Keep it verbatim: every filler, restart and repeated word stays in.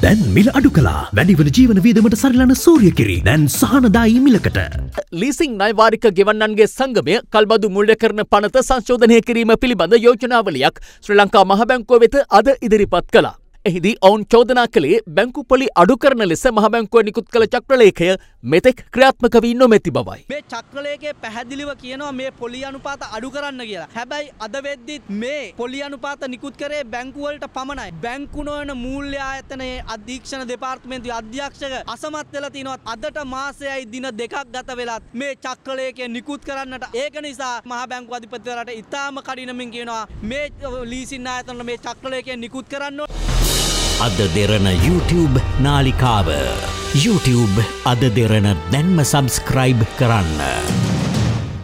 දැන් මිල අඩු කළා. වැඩිවන ජීවන වියදමට සරිලන සූර්යකිරි දැන් සහනදායි මිලකට. ලීසිං ණය වාරික ගෙවන්නන්ගේ සංගමය කල්බදු මුල්‍ය කරන පනත සංශෝධනය කිරීම පිළිබඳ යෝජනාවලියක් ශ්‍රී ලංකා මහ බැංකුව වෙත අද ඉදිරිපත් කළා. එහිදී ඔවුන් චෝදනා කළේ බැංකු පොලි අඩු කරන ලෙස මහ බැංකුව නිකුත් කළ චක්‍රලේඛය මෙතෙක් ක්‍රියාත්මක වී නොමැති බවයි. මේ චක්‍රලේඛයේ පැහැදිලිව කියනවා මේ පොලි අනුපාත අඩු කරන්න කියලා. හැබැයි අද වෙද්දිත් මේ පොලි අනුපාත නිකුත් කරේ බැංකු වලට පමණයි. බැංකු නොවන මූල්‍ය ආයතනයේ අධීක්ෂණ දෙපාර්තමේන්තුවේ අධ්‍යක්ෂක අසමත් වෙලා තිනවා. අදට මාසයයි දින දෙකක් ගත වෙලත් මේ චක්‍රලේඛය නිකුත් කරන්නට. ඒක නිසා මහ බැංකු අධිපතිවරයාට ඉතාම කඩිනමින් කියනවා මේ ලීසින් ආයතන මේ චක්‍රලේඛය නිකුත් කරන්න ඕන. AdaDerana YouTube නාලිකාව YouTube AdaDerana දැන්ම සබස්ක්‍රයිබ් කරන්න.